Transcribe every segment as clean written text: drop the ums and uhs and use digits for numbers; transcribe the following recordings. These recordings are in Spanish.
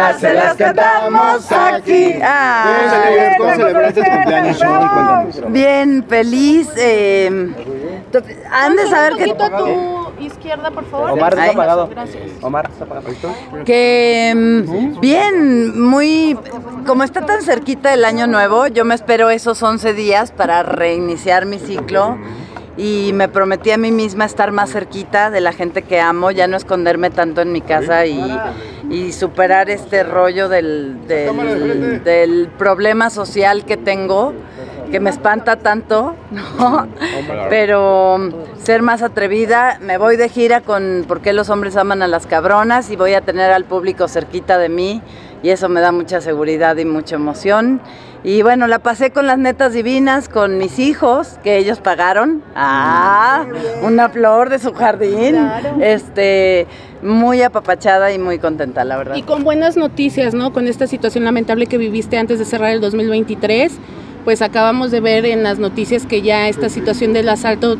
mañanitas se las cantamos aquí. ¿Cómo celebraste tu cumpleaños, Shoni? Cuéntanos. Bien, feliz. Han de saber que... a tu izquierda, por favor. Omar está apagado. Gracias. Omar está apagado. Que bien, muy... Como está tan cerquita el año nuevo, yo me espero esos 11 días para reiniciar mi ciclo. Y me prometí a mí misma estar más cerquita de la gente que amo, ya no esconderme tanto en mi casa y superar este rollo del problema social que tengo, que me espanta tanto, ¿no? Pero ser más atrevida, me voy de gira con ¿Por qué los hombres aman a las cabronas? Y voy a tener al público cerquita de mí y eso me da mucha seguridad y mucha emoción. Y bueno, la pasé con las netas divinas, con mis hijos, que ellos pagaron. Una flor de su jardín. Claro. Muy apapachada y muy contenta, la verdad. Y con buenas noticias, ¿no? Con esta situación lamentable que viviste antes de cerrar el 2023, pues acabamos de ver en las noticias que ya esta situación del asalto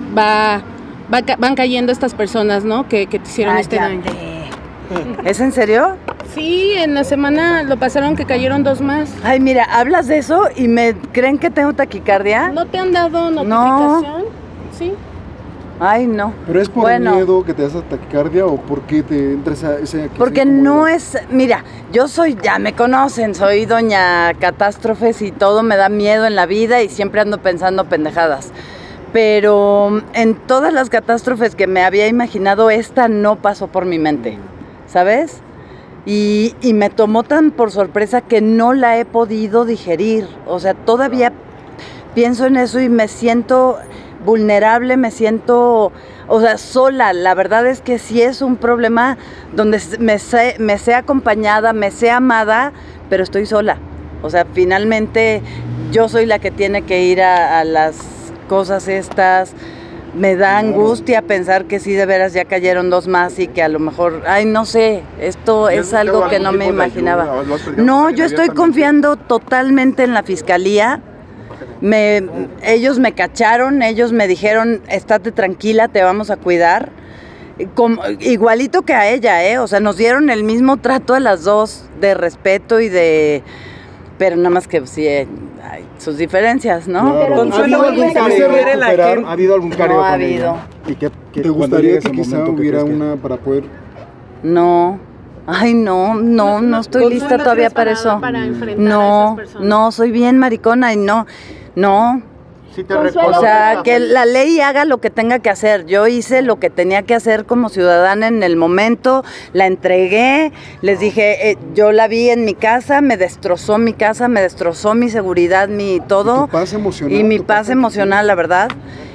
van cayendo estas personas, ¿no? Que te hicieron este daño. ¿Es en serio? Sí, en la semana lo pasaron que cayeron 2 más. Ay, mira, hablas de eso y me creen que tengo taquicardia. ¿No te han dado notificación? Sí. Ay, no. ¿Pero es por miedo que te das taquicardia o por qué te entra ese Porque no es... Mira, yo soy, ya me conocen, soy doña catástrofes y todo me da miedo en la vida y siempre ando pensando pendejadas. Pero en todas las catástrofes que me había imaginado, esta no pasó por mi mente, ¿sabes? Y me tomó tan por sorpresa que no la he podido digerir. O sea, todavía pienso en eso y me siento vulnerable, me siento, o sea, sola. La verdad es que sí es un problema donde me sé acompañada, me sé amada, pero estoy sola. O sea, finalmente yo soy la que tiene que ir a las cosas estas. Me da angustia pensar que sí, de veras ya cayeron 2 más y que a lo mejor, ay, no sé, esto es algo que no me imaginaba. No, yo estoy confiando totalmente en la fiscalía. Ellos me cacharon, ellos me dijeron, estate tranquila, te vamos a cuidar. Igualito que a ella, o sea, nos dieron el mismo trato a las dos, de respeto y de... Pero nada más que sí, hay sus diferencias, ¿no? Claro. ¿Ha habido algún careo No ha con habido. ella? ¿Y ¿Te gustaría que quizá hubiera una para poder...? No. Ay, no estoy lista todavía para eso. Para enfrentar a esas personas. No, soy bien maricona y no. Sí te O sea, que la ley haga lo que tenga que hacer. Yo hice lo que tenía que hacer como ciudadana en el momento, la entregué, les dije, yo la vi en mi casa, me destrozó mi casa, me destrozó mi seguridad, mi todo. ¿Y tu paz emocional? Y mi paz emocional, la verdad.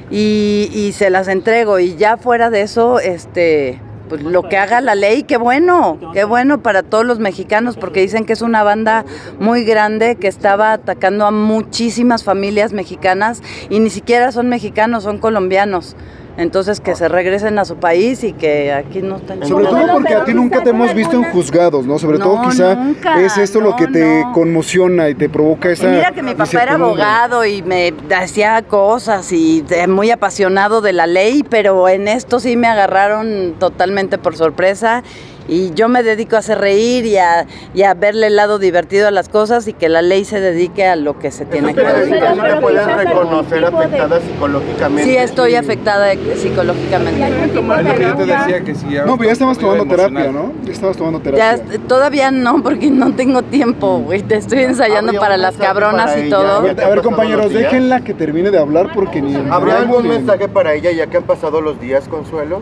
Y se las entrego. Y ya fuera de eso, pues lo que haga la ley, qué bueno para todos los mexicanos, porque dicen que es una banda muy grande que estaba atacando a muchísimas familias mexicanas y ni siquiera son mexicanos, son colombianos. Entonces que se regresen a su país y que aquí no estén. Sobre todo porque a ti nunca te hemos visto en juzgados, ¿no? Sobre todo quizá nunca, es esto lo que te conmociona y te provoca esa... Y mira que mi papá era abogado y me hacía cosas y muy apasionado de la ley, pero en esto sí me agarraron totalmente por sorpresa. Y yo me dedico a hacer reír y a verle el lado divertido a las cosas y que la ley se dedique a lo que se tiene que dedicar. ¿No te puedes reconocer afectada psicológicamente? Sí, estoy afectada psicológicamente. Lo que yo te decía que si No, pero ya estabas tomando terapia, ¿no? Ya estabas tomando terapia. Todavía no, porque no tengo tiempo, güey. Te estoy ensayando para las cabronas y todo. A ver, compañeros, déjenla que termine de hablar porque ni... ¿Habría algún mensaje para ella ya que han pasado los días, Consuelo?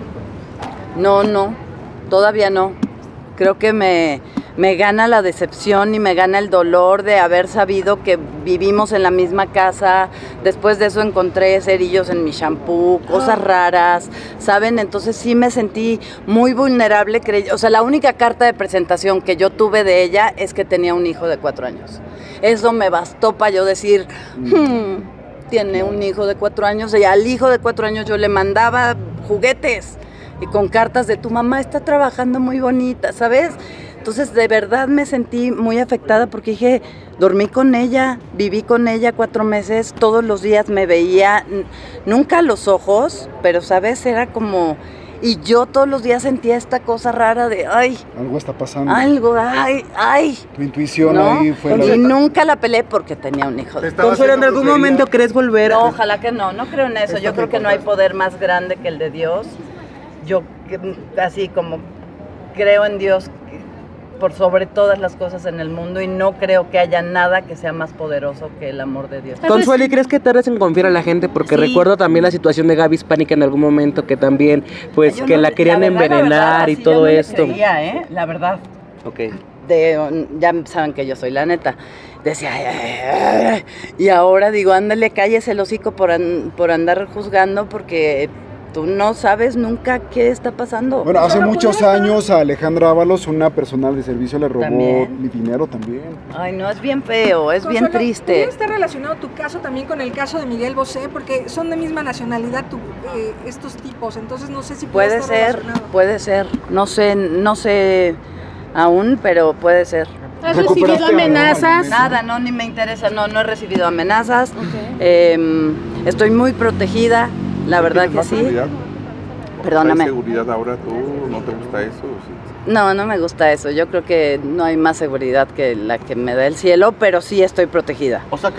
No. Todavía no. Creo que me gana la decepción y me gana el dolor de haber sabido que vivimos en la misma casa. Después de eso encontré cerillos en mi shampoo, cosas raras, ¿saben? Entonces sí me sentí muy vulnerable. O sea, la única carta de presentación que yo tuve de ella es que tenía un hijo de 4 años. Eso me bastó para yo decir, tiene un hijo de 4 años. Y al hijo de 4 años yo le mandaba juguetes. Y con cartas de tu mamá está trabajando muy bonita, ¿sabes? Entonces de verdad me sentí muy afectada porque dije, dormí con ella, viví con ella 4 meses, todos los días me veía, nunca a los ojos, pero ¿sabes? Era como... Y yo todos los días sentía esta cosa rara de, ay, Algo está pasando. algo, ay. Tu intuición ¿no? ahí fue Y nunca la peleé porque tenía un hijo. Consuelo, ¿en algún momento crees volver? No, ojalá que no creo en eso. Yo creo que no hay poder más grande que el de Dios. Yo, así como creo en Dios por sobre todas las cosas en el mundo y no creo que haya nada que sea más poderoso que el amor de Dios. Consuelo, ¿y crees que tardas en confiar a la gente? Porque Sí. recuerdo también la situación de Gaby Hispánica en algún momento, que también, pues, Yo que no la le- querían verdad, envenenar y así yo todo no le esto. creía, la verdad. Ok. Ya saben que yo soy la neta. Decía, ay. Y ahora digo, ándale, cállese el hocico por andar juzgando porque tú no sabes nunca qué está pasando. Bueno, hace muchos años a Alejandra Ábalos, una personal de servicio, le robó ¿También? mi dinero también. Ay, no, es bien feo, es bien Consuelo, triste. ¿Puede estar relacionado tu caso también con el caso de Miguel Bosé? Porque son de misma nacionalidad estos tipos, entonces no sé si Puede estar ser, relacionado. puede ser. No sé aún, pero puede ser. ¿Has recibido ¿Recuperaste amenazas? Nada, no, ni me interesa, no he recibido amenazas. Estoy muy protegida, la verdad que ¿Más sí. seguridad? Perdóname. ¿Hay seguridad ahora tú? ¿No te gusta eso? Sí. No me gusta eso. Yo creo que no hay más seguridad que la que me da el cielo, pero sí estoy protegida. O sea que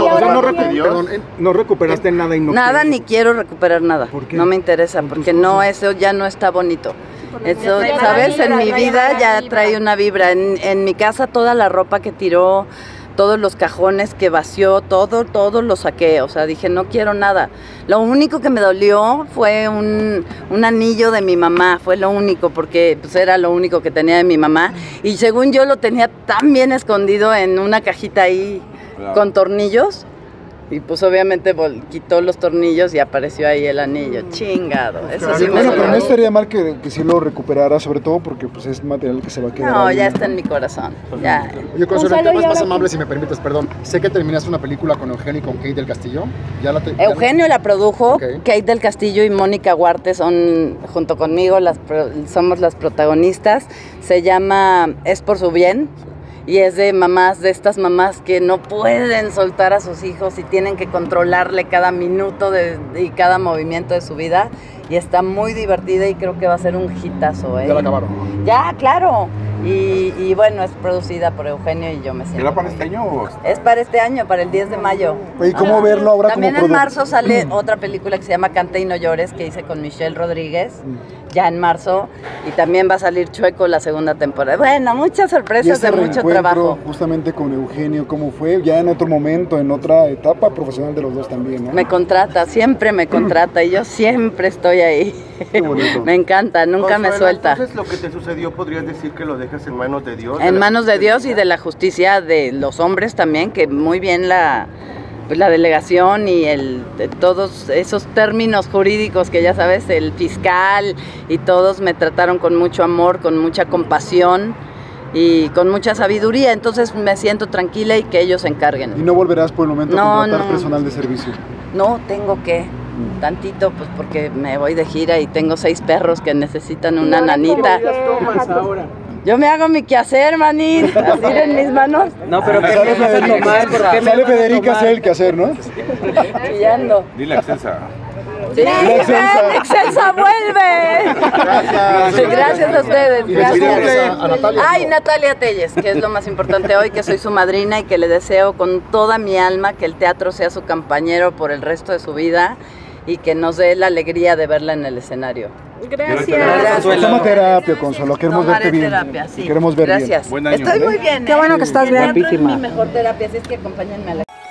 no recuperaste nada y Nada ni quiero recuperar nada. ¿Por qué? No me interesa, porque no, eso ya no está bonito. Eso, trae mala ¿sabes? En vibra, mi trae vida mala ya vibra. trae una vibra. En mi casa toda la ropa que tiró, todos los cajones que vació, todo lo saqué. O sea, dije, no quiero nada. Lo único que me dolió fue un anillo de mi mamá. Fue lo único, porque pues, era lo único que tenía de mi mamá. Y según yo lo tenía tan bien escondido en una cajita ahí Claro. con tornillos. Y pues obviamente quitó los tornillos y apareció ahí el anillo. Chingado. Eso sí me Bueno, pero no dolió. estaría mal que sí lo recuperara, sobre todo porque pues es material que se va a quedar. No, ahí. ya está en mi corazón. Ya. Oye, Consuelo, en Consuelo, temas y más ahora amables, si me permites, perdón. Sé que terminaste una película con Eugenio y con Kate del Castillo. Eugenio la produjo, Ok. Kate del Castillo y Mónica Huarte son, junto conmigo, somos las protagonistas. Se llama Es por su bien y es de estas mamás que no pueden soltar a sus hijos y tienen que controlarle cada minuto y cada movimiento de su vida. Y está muy divertida y creo que va a ser un hitazo. Ya la acabaron. Ya, claro. Y bueno, es producida por Eugenio y yo me siento. ¿Era para muy este bien. año o...? Es para este año, para el 10 de mayo. Oye, ¿cómo verlo ahora También como en producto? marzo sale otra película que se llama Canta y no llores, que hice con Michelle Rodríguez, ya en marzo, y también va a salir Chueco la segunda temporada. Bueno, muchas Y sorpresas este de mucho reencuentro trabajo. justamente con Eugenio, ¿cómo fue? Ya en otro momento, en otra etapa profesional de los dos también, ¿no? Me contrata, siempre me contrata y yo siempre estoy ahí. Qué bonito. Me encanta, nunca me suelta. Entonces, lo que te sucedió, podrías decir que lo dejas en manos de Dios. En manos de Dios y de la justicia de los hombres también, que muy bien la delegación y de todos esos términos jurídicos que ya sabes, el fiscal y todos me trataron con mucho amor, con mucha compasión y con mucha sabiduría, entonces me siento tranquila y que ellos se Y encarguen. no volverás por el momento a No, contratar no. personal de servicio. No, tengo que, tantito, pues porque me voy de gira y tengo 6 perros que necesitan una nanita. Yo me hago mi quehacer, manín, así en mis manos, No, pero ¿qué Sale me vas a tomar? ¿Por qué me Sale vas a Federica a tomar? hacer el quehacer, ¿no? chillando. Dile a Excelsa. Sí, Excelsa vuelve. Gracias a ustedes. Gracias. A Natalia. Ay, Natalia Telles, que es lo más importante hoy, que soy su madrina y que le deseo con toda mi alma que el teatro sea su compañero por el resto de su vida y que nos dé la alegría de verla en el escenario. Gracias. Toma terapia, Consuelo. Queremos Tomaré verte bien. terapia, sí. Queremos ver Gracias. Buen año. Estoy muy bien. Qué bueno que estás El teatro bien. es mi mejor terapia, así es que acompáñenme a la...